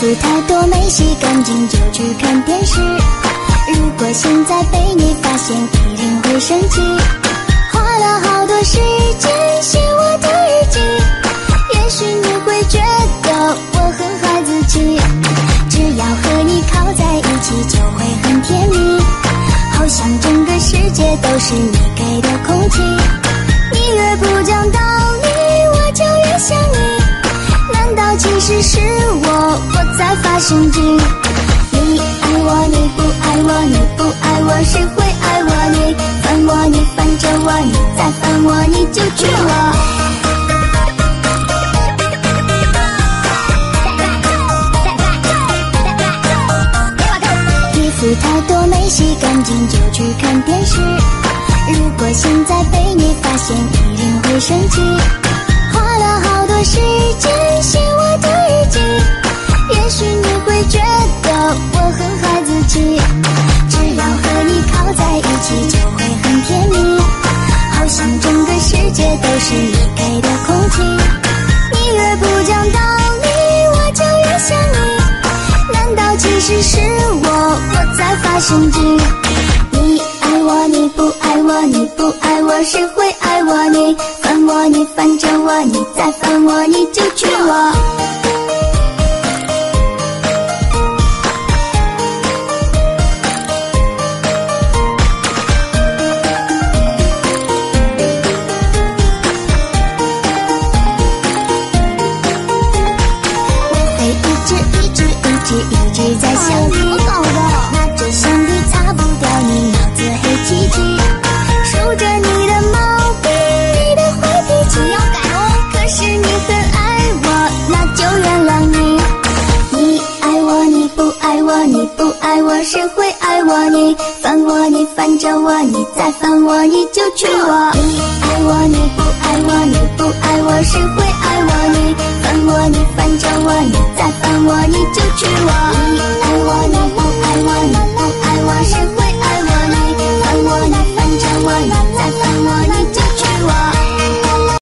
服太多没洗干净就去看电视，如果现在被你发现一定会生气。花了好多时间写我的日记，也许你会觉得我很孩子气，只要和你靠在一起就会很甜蜜，好像整个世界都是你给的空气。你越不讲道理我就越想你，难道其实是我在发神经？你爱我你不爱我，你不爱我谁会爱我？你烦我你烦着我，你再烦我你就娶我。衣服太多没洗干净就去看电视，如果现在被你发现一定会生气。花了好多时间写我的日记，也许你会觉得我很孩子气，只要和你靠在一起就会很甜蜜，好像整个世界都是你给的空气。你越不讲道理我就越想你，难道其实是我在发神经？你爱我你不爱我，你不爱我谁会爱我？你烦我你烦着我，你再烦我你就娶我。一直在想你，拿着橡皮擦不掉你脑子黑漆漆，数着你的毛病你的坏脾气要改哦，可是你很爱我那就原谅你。你爱我你不爱我，你不爱我谁会爱我？你烦我你烦着我，你再烦我你就娶我。你爱我你不爱我，你不爱我谁会爱我？你烦我你烦着我，你再烦我你就娶我。你爱我你